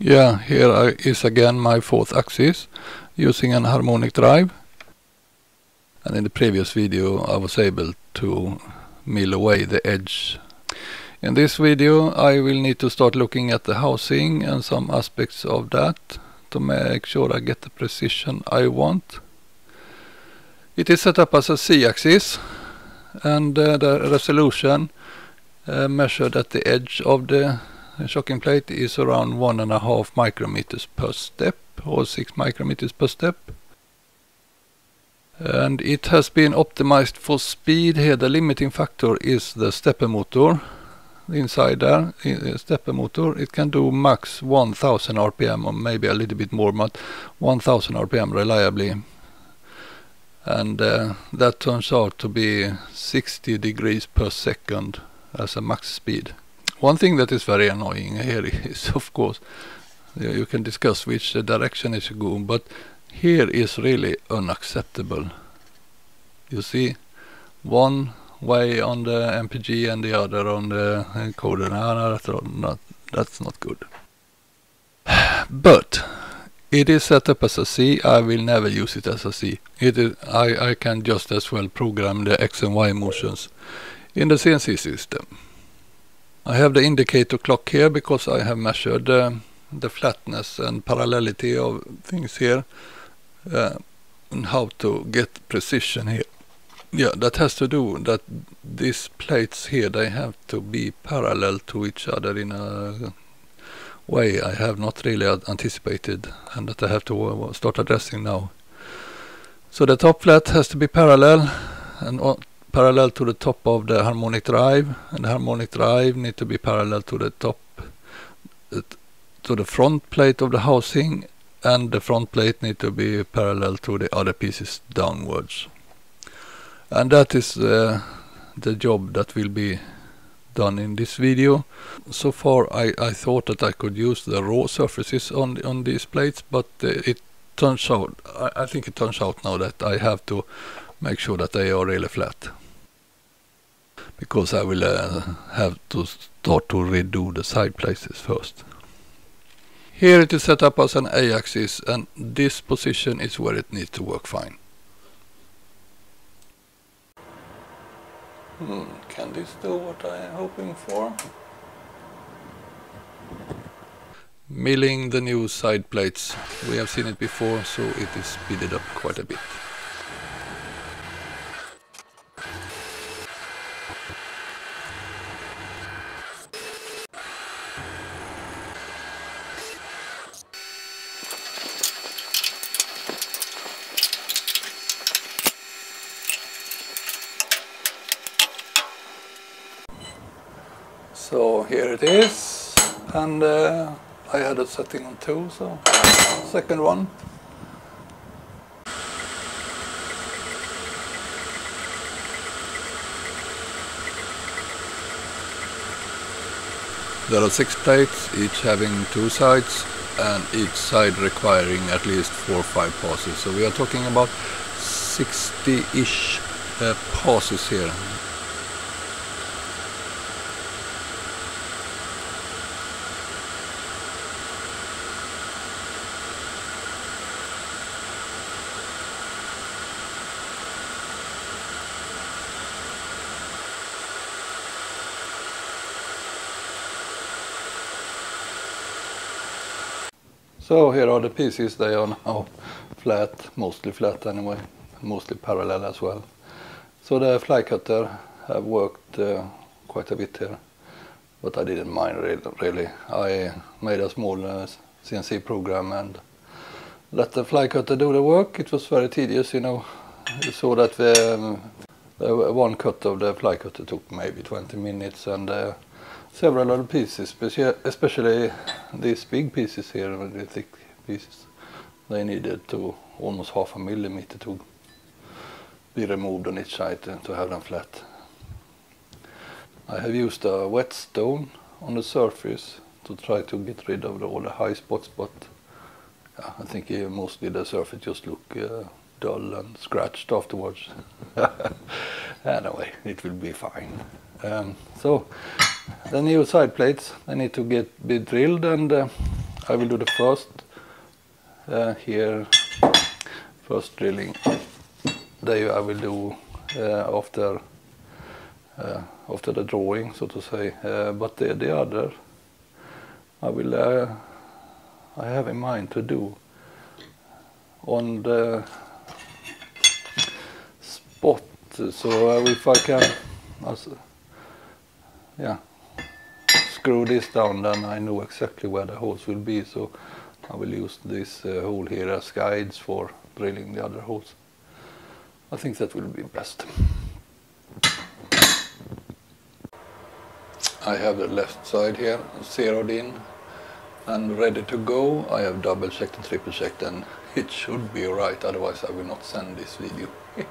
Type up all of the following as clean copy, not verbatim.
Yeah, here is again my fourth axis using an harmonic drive. And in the previous video I was able to mill away the edge. In this video I will need to start looking at the housing and some aspects of that to make sure I get the precision I want. It is set up as a Z-axis, and the resolution measured at the edge of the shocking plate is around 1.5 micrometers per step, or 6 micrometers per step. And it has been optimized for speed. Here the limiting factor is the stepper motor. Inside there, stepper motor, it can do max 1000 RPM or maybe a little bit more, but 1000 RPM reliably. And that turns out to be 60 degrees per second as a max speed. One thing that is very annoying here is, of course, you can discuss which direction is going, but here is really unacceptable. You see, one way on the MPG and the other on the encoder. No, that's not good. But it is set up as a C. I will never use it as a C. I can just as well program the X and Y motions in the CNC system. I have the indicator clock here because I have measured the flatness and parallelity of things here, and how to get precision here. Yeah, that has to do that these plates here, they have to be parallel to each other in a way I have not really anticipated, and that I have to start addressing now. So the top flat has to be parallel, and parallel to the top of the harmonic drive, and the harmonic drive need to be parallel to the top, to the front plate of the housing, and the front plate need to be parallel to the other pieces downwards. And that is the job that will be done in this video. So far I thought that I could use the raw surfaces on these plates, but it turns out, I think it turns out now that I have to make sure that they are really flat, because I will have to start to redo the side places first. Here it is set up as an A-axis, and this position is where it needs to work fine. Can this do what I am hoping for? Milling the new side plates. We have seen it before, so it is speeded up quite a bit. So here it is, and I had a setting on 2, so second one. There are 6 plates, each having 2 sides, and each side requiring at least 4 or 5 passes. So we are talking about 60-ish passes here. So here are the pieces. They are now flat, mostly flat anyway, mostly parallel as well. So the fly cutter have worked quite a bit here, but I didn't mind really. I made a small CNC program and let the fly cutter do the work. It was very tedious, you know. You saw that the one cut of the fly cutter took maybe 20 minutes, and several other pieces, especially these big pieces here, the thick pieces, they needed to almost 0.5 millimeter to be removed on each side to have them flat. I have used a whetstone on the surface to try to get rid of all the high spots, but yeah, I think mostly the surface just look dull and scratched afterwards. Anyway, it will be fine. So the new side plates, they need to be drilled, and I will do the first here, first drilling. I will do after the drawing, so to say. But the other, I have in mind to do on the spot. So if I can, screw this down, then I know exactly where the holes will be. So I will use this hole here as guides for drilling the other holes. I think that will be best. I have the left side here zeroed in and ready to go. I have double checked and triple checked, and it should be right, otherwise I will not send this video.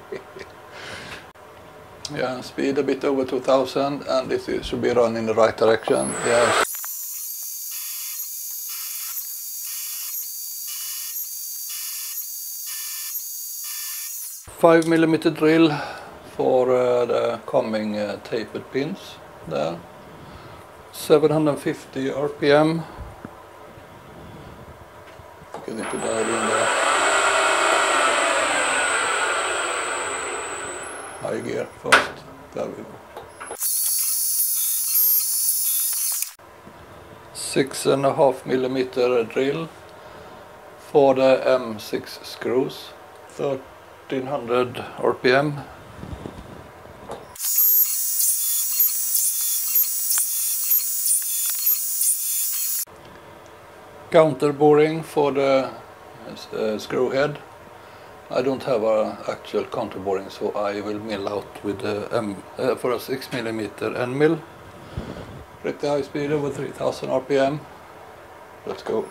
Yeah, speed a bit over 2000, and this should be run in the right direction. Yeah. Five millimeter drill for the coming tapered pins there. 750 RPM. Get into that in there. High gear first. There we go. 6.5 millimeter drill for the M6 screws. 1300 RPM. Counter boring for the screw head. I don't have an actual counter boring, so I will mill out with the for a 6 millimeter end mill. Pretty high speed, over 3000 RPM. Let's go.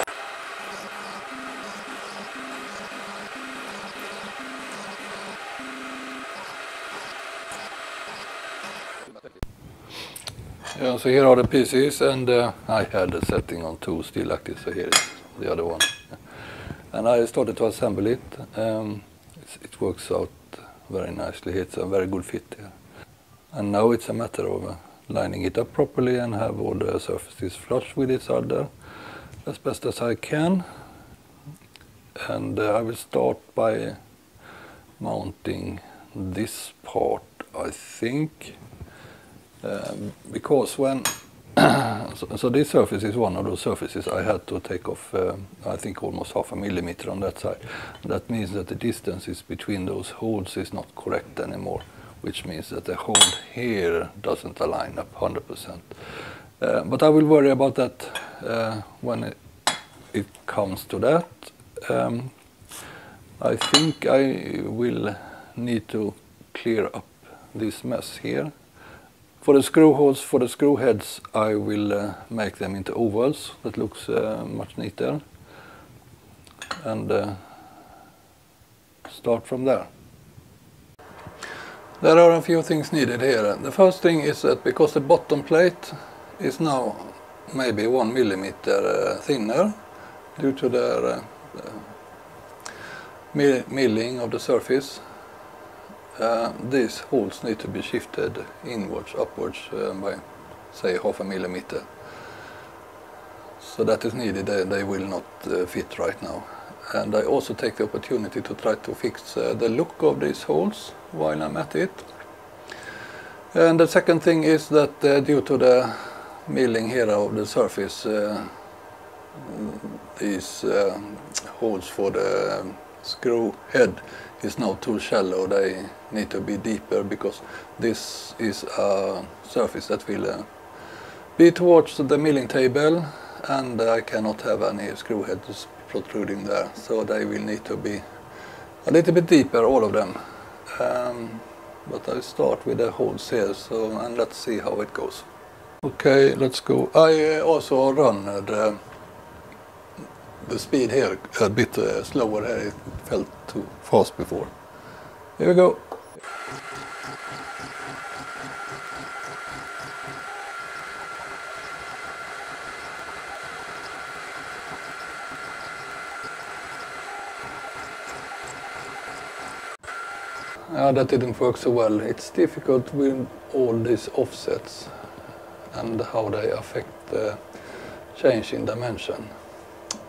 Yeah, so here are the pieces, and I had the setting on 2 still like this, so here is the other one. And I started to assemble it. It works out very nicely. It's a very good fit here. And now it's a matter of lining it up properly and have all the surfaces flush with each other as best as I can. And I will start by mounting this part, I think. Because when so this surface is one of those surfaces I had to take off I think almost 0.5 millimeter on that side. That means that the distances between those holes is not correct anymore, which means that the hole here doesn't align up 100%. But I will worry about that when it comes to that. I think I will need to clear up this mess here. For the screw holes, for the screw heads, I will make them into ovals. That looks much neater. And start from there. There are a few things needed here. The first thing is that because the bottom plate is now maybe 1 millimeter thinner due to the milling of the surface, these holes need to be shifted inwards, upwards by say 0.5 millimeter. So that is needed. They will not fit right now. And I also take the opportunity to try to fix the look of these holes while I'm at it. And the second thing is that due to the milling here of the surface, these holes for the screw head is now too shallow. They need to be deeper because this is a surface that will be towards the milling table, and I cannot have any screw heads protruding there, so they will need to be a little bit deeper, all of them. But I start with the holes here, and let's see how it goes. Okay, let's go. I also run the speed here a bit slower here. It felt too fast before. Here we go. That didn't work so well. It's difficult with all these offsets and how they affect the change in dimension.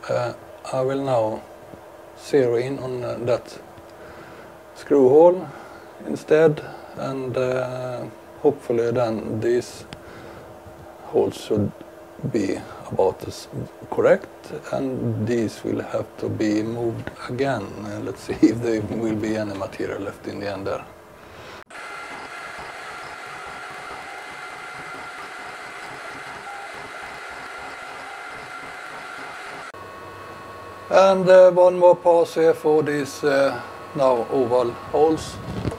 I will now zero in on that screw hole instead, and hopefully then these holes should be about as correct, and these will have to be moved again. Let's see if there will be any material left in the end there. And one more pass here for these now oval holes.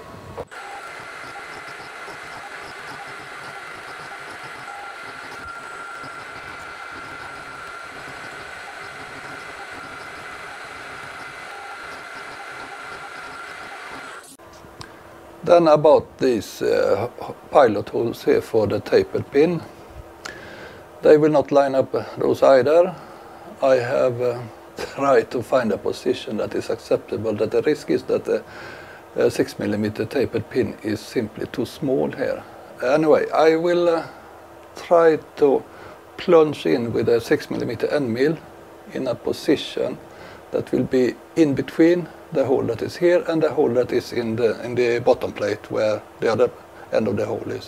Then about these pilot holes here for the tapered pin. They will not line up those either. I have tried to find a position that is acceptable, that the risk is that the 6mm tapered pin is simply too small here. Anyway, I will try to plunge in with a 6mm end mill in a position that will be in between the hole that is here and the hole that is in the bottom plate where the other end of the hole is.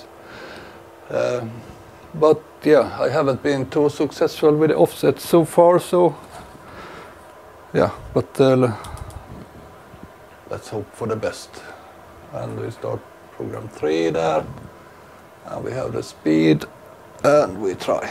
But yeah, I haven't been too successful with the offset so far, so yeah, but let's hope for the best. And we start program 3 there, and we have the speed, and we try.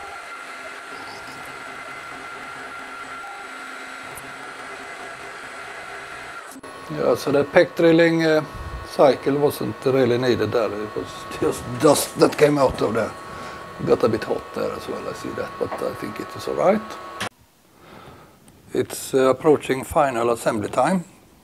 Yeah, so the peck drilling cycle wasn't really needed there. It was just dust that came out of there. It got a bit hot there as well, I see that, but I think it is all right. It's approaching final assembly time.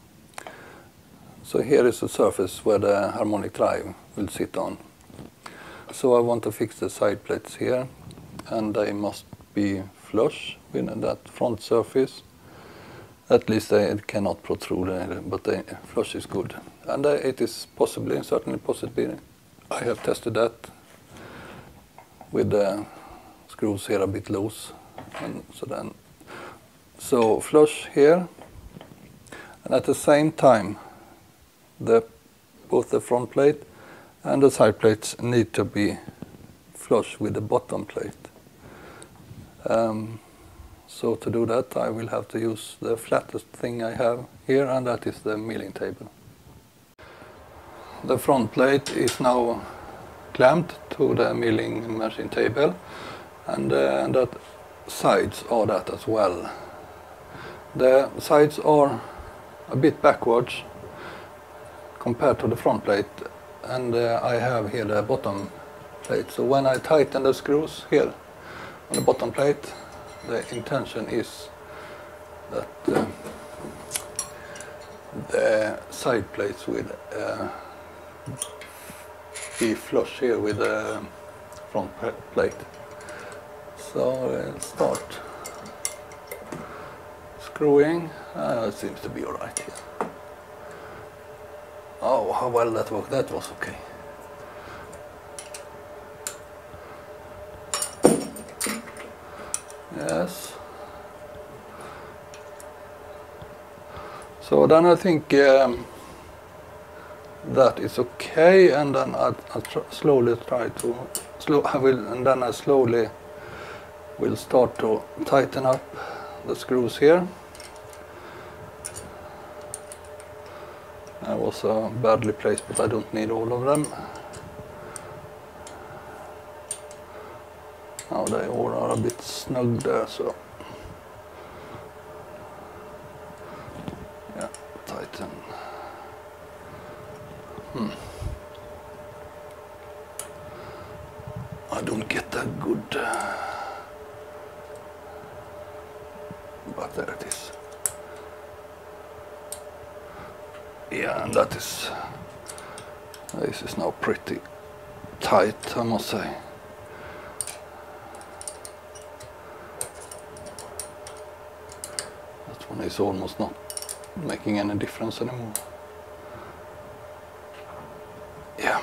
So here is the surface where the harmonic drive will sit on. So I want to fix the side plates here, and they must be flush with that front surface. At least they cannot protrude, but the flush is good. And it is certainly possibly. I have tested that with the screws here a bit loose. And so flush here, and at the same time, both the front plate and the side plates need to be flush with the bottom plate. So to do that, I will have to use the flattest thing I have here, and that is the milling table. The front plate is now clamped to the milling machine table, and the sides are that as well. The sides are a bit backwards compared to the front plate, and I have here the bottom plate. So when I tighten the screws here on the bottom plate, the intention is that the side plates will be flush here with the front plate. So let's start screwing. It seems to be all right here. Oh, how well that worked. That was okay. Yes. So then I think that is okay, and then I slowly try to I slowly will start to tighten up the screws here. That was badly placed, but I don't need all of them. Now they all are a bit snug there, so yeah, tighten. I don't get that good, but there it is. Yeah, and this is now pretty tight, I must say. That one is almost not making any difference anymore. Yeah.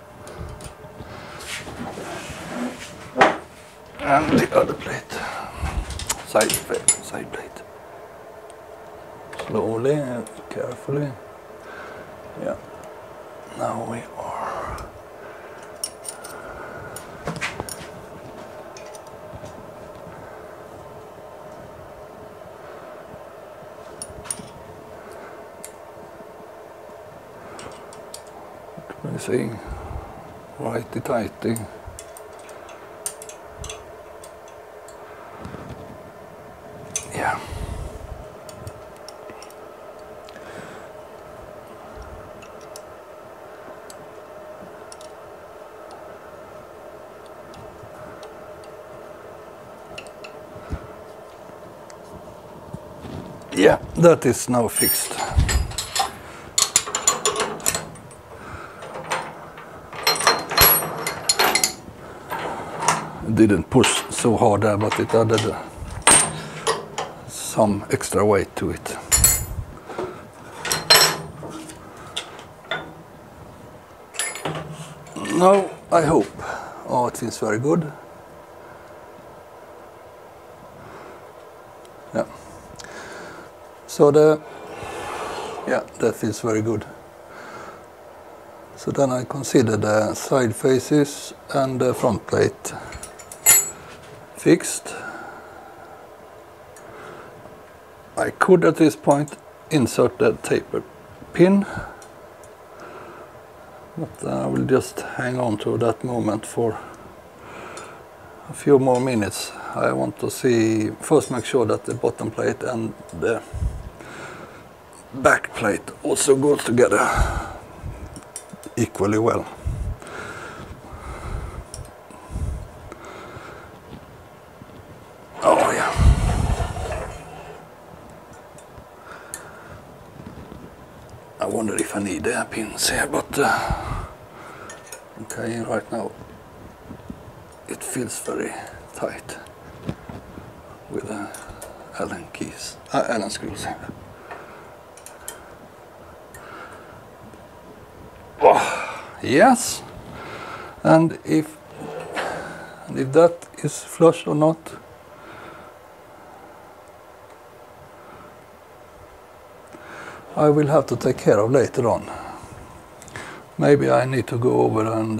And the other plate. side plate. Slowly and carefully. Yeah. Now we are. Let me see. Righty-tighty. Yeah. Yeah, that is now fixed. It didn't push so hard there, but it added some extra weight to it. Now I hope. Oh, it feels very good. Yeah. So that feels very good. So then I consider the side faces and the front plate fixed. I could at this point insert the taper pin, but I will just hang on to that moment for a few more minutes. I want to see, first make sure that the bottom plate and the back plate also goes together equally well. Oh yeah. I wonder if I need the pins here, but okay, right now it feels very tight with the Allen keys, Allen screws. Oh, yes, and if that is flush or not, I will have to take care of later on. Maybe I need to go over and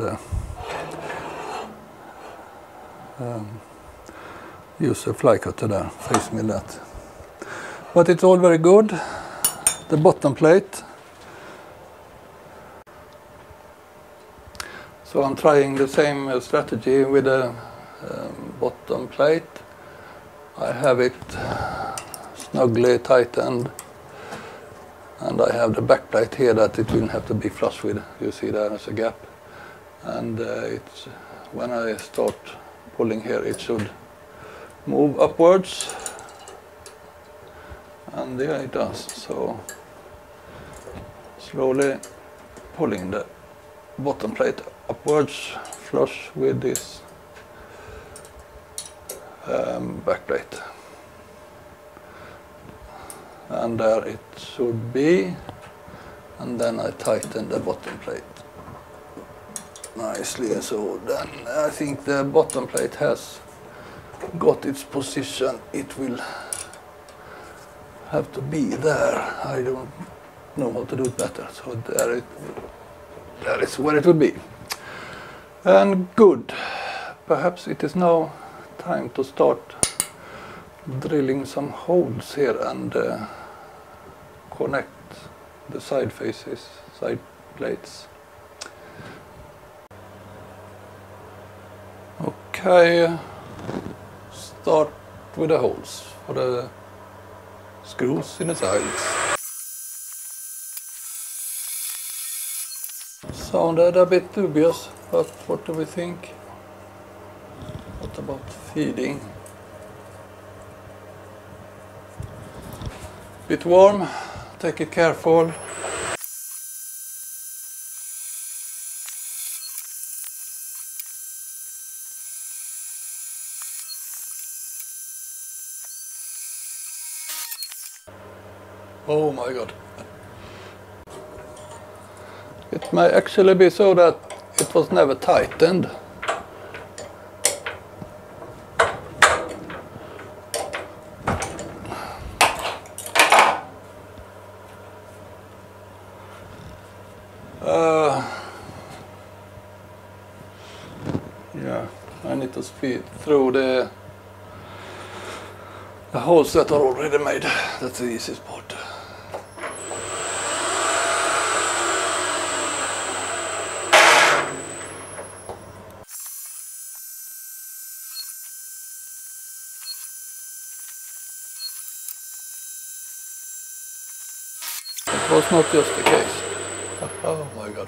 use a fly cutter there, face mill that. But it's all very good. The bottom plate. So I'm trying the same strategy with the bottom plate. I have it snugly tightened, and I have the back plate here that it will have to be flush with. You see there's a gap, and it's when I start pulling here it should move upwards, and yeah, it does. So slowly pulling the bottom plate upwards, flush with this back plate, and there it should be, and then I tighten the bottom plate nicely. So then I think the bottom plate has got its position. It will have to be there. I don't know how to do it better, so there is where it will be. And good. Perhaps it is now time to start drilling some holes here and connect the side faces, side plates. Okay, start with the holes for the screws in the sides. Sounded a bit dubious, but what do we think? What about feeding? Bit warm, take it careful. Oh my god. It may actually be so that it was never tightened. to speed through the holes that are already made. That's the easiest part. It was not just the case. Oh my god.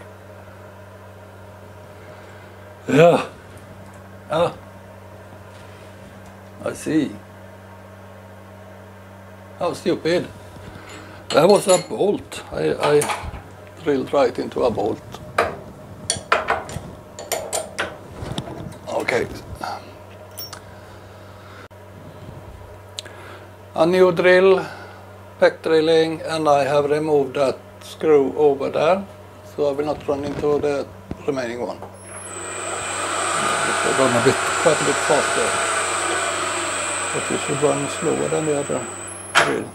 Yeah. Ah. I see. How stupid. That was a bolt. I drilled right into a bolt. Okay. A new drill, pack drilling, and I have removed that screw over there, so I will not run into the remaining one. I run quite a bit faster, but you should run slower than the other drill.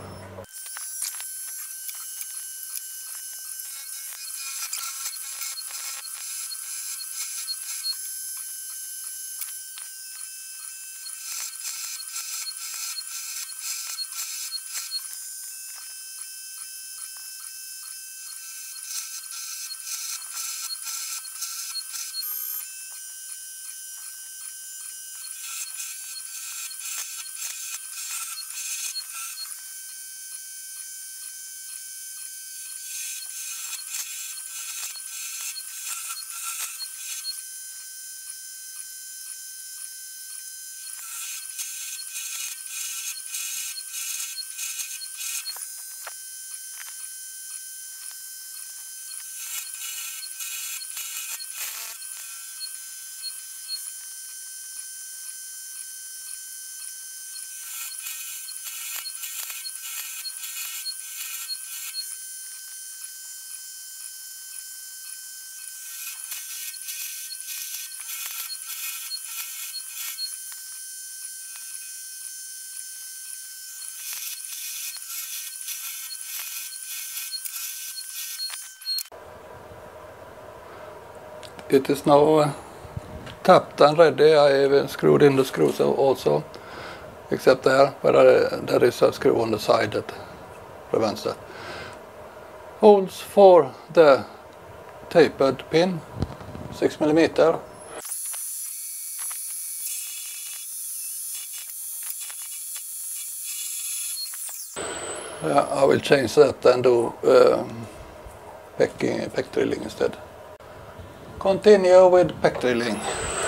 It is now tapped and ready. I even screwed in the screws also, except there, where there is a screw on the side that prevents that. Holes for the tapered pin, 6mm. I will change that and do peck drilling instead. Continue with peck drilling.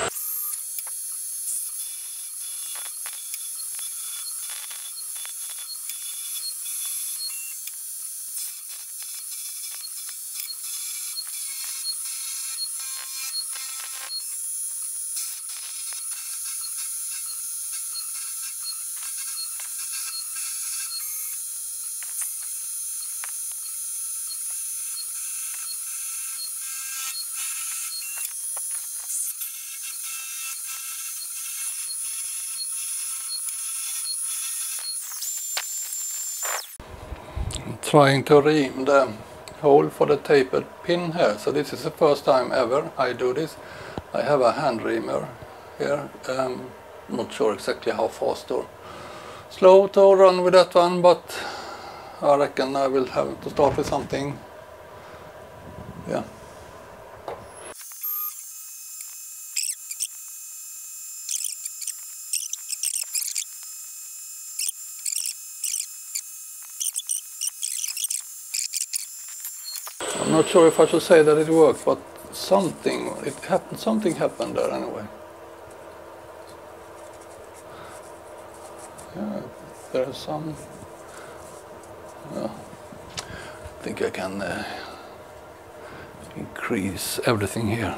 Trying to ream the hole for the tapered pin here. So this is the first time ever I do this. I have a hand reamer here. Not sure exactly how fast or slow to run with that one, but I reckon I will have to start with something. Yeah. I'm not sure if I should say that it worked, but something happened there anyway. Yeah, there's some. I think I can increase everything here.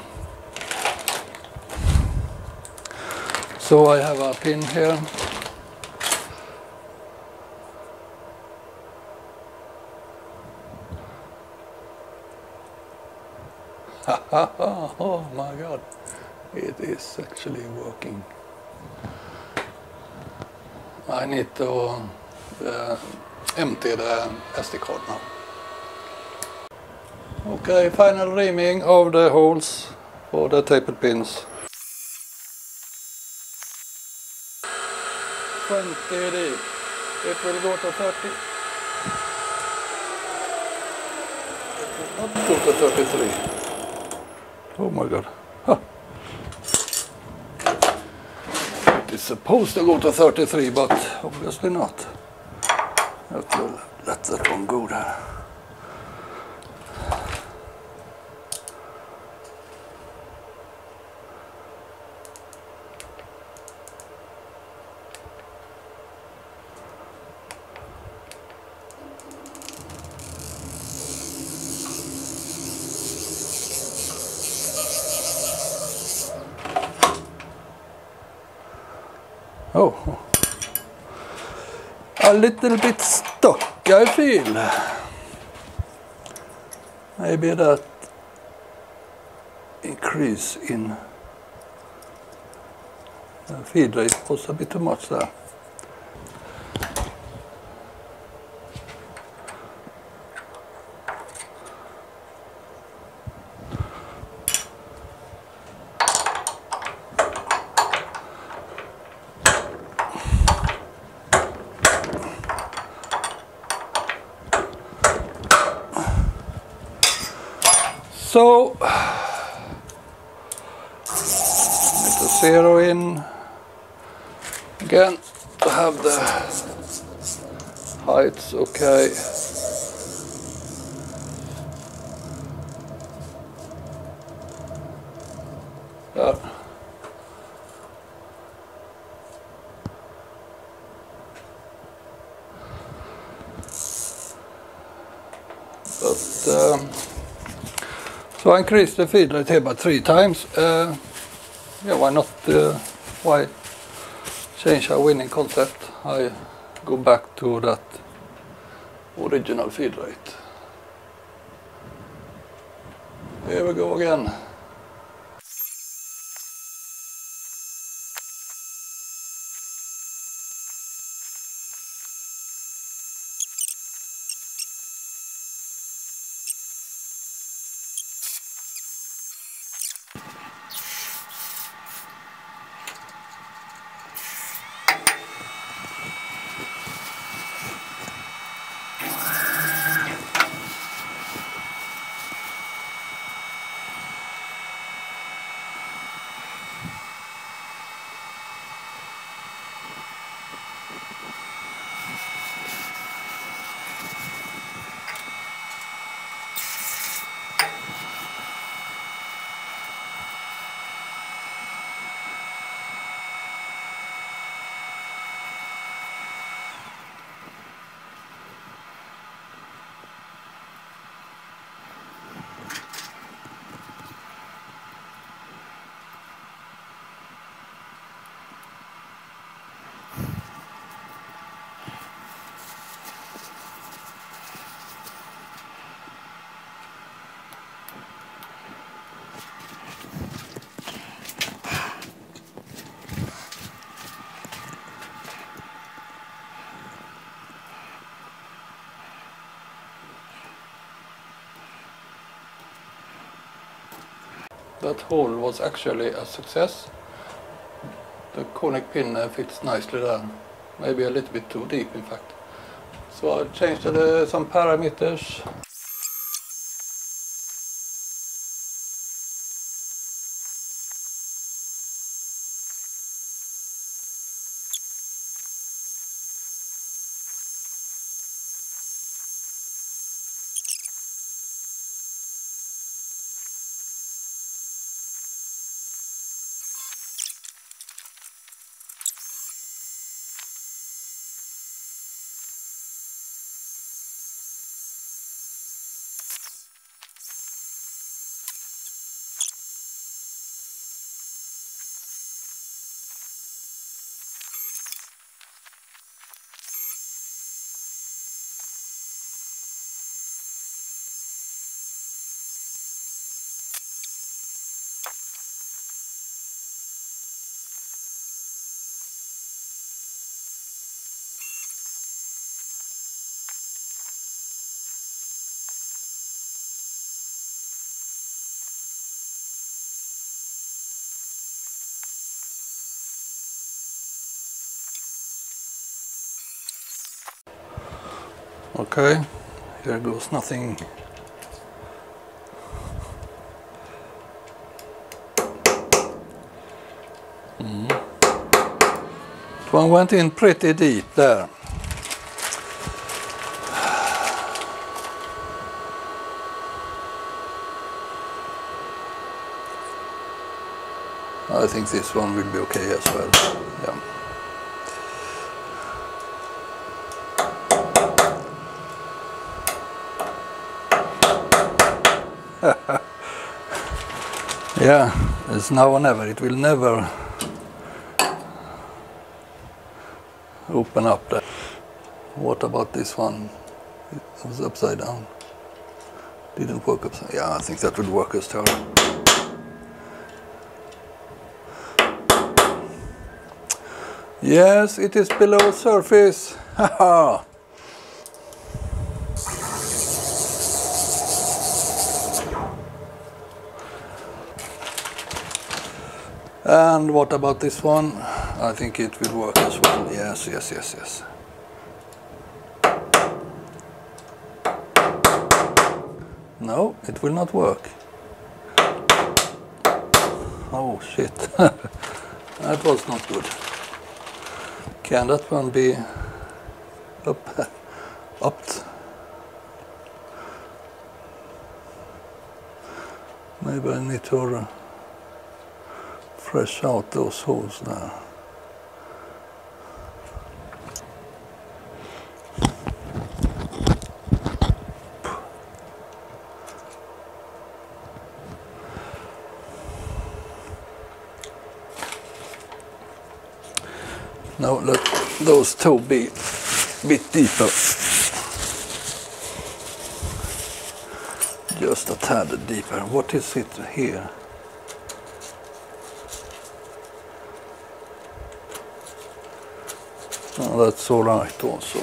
So I have a pin here. Oh my god, it is actually working. I need to empty the SD card now. Okay, final reaming of the holes for the tapered pins. 20 AD. It will go to 30. It will not go to 33. Oh my god. Huh. It is supposed to go to 33, but obviously not. I have to let that one go there. Oh, a little bit stuck, I feel. Maybe that increase in feed rate was a bit too much there. So, need to zero in again to have the heights okay. There. But so I increased the feed rate here by 3 times. Yeah, why not? Why change our winning concept? I go back to that original feed rate. Here we go again. That hole was actually a success. The conic pin fits nicely there. Maybe a little bit too deep in fact. So I changed some parameters. Okay, here goes nothing. One went in pretty deep there. I think this one will be okay as well. Yeah. Yeah, it's now or never. It will never open up there. What about this one? It was upside down. Didn't work upside. Yeah, I think that would work as well. Yes, it is below surface. Haha. And what about this one? I think it will work as well. Yes, yes, yes, yes. No, it will not work. Oh shit. That was not good. Can that one be upped? Maybe I need to fresh out those holes now. Now let those two be a bit deeper. Just a tad deeper. What is it here? Oh, that's all right also.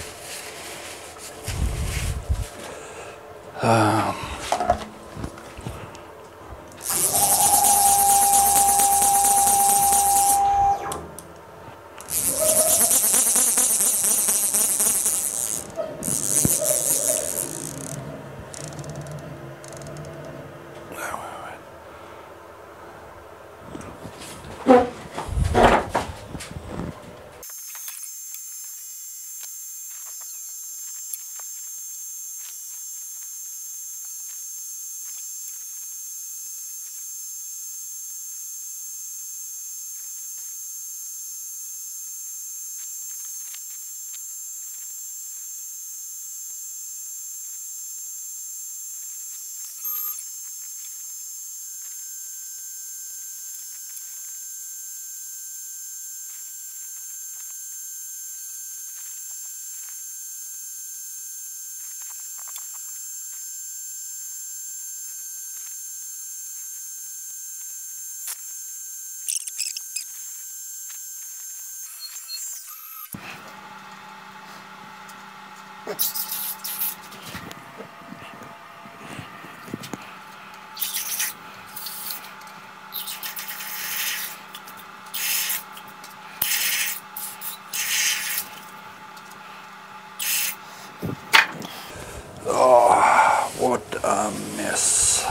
Oh, what a mess.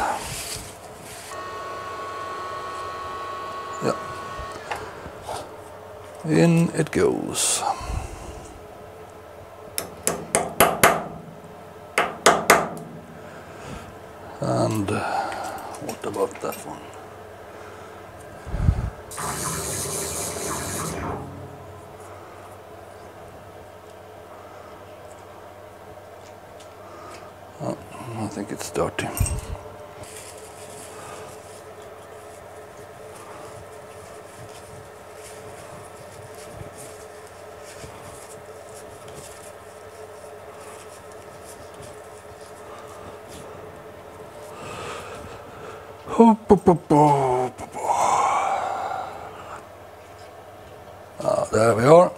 Yeah. In it goes. And what about that one? Oh, I think it's dirty. There we are.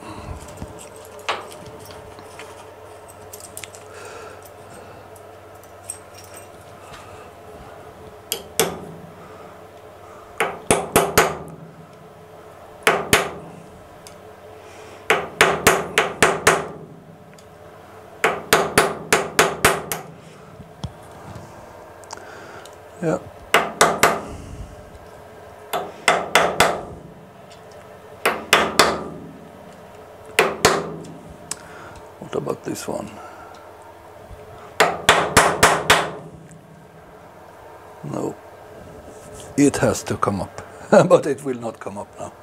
Yeah. What about this one? No. It has to come up, but it will not come up now.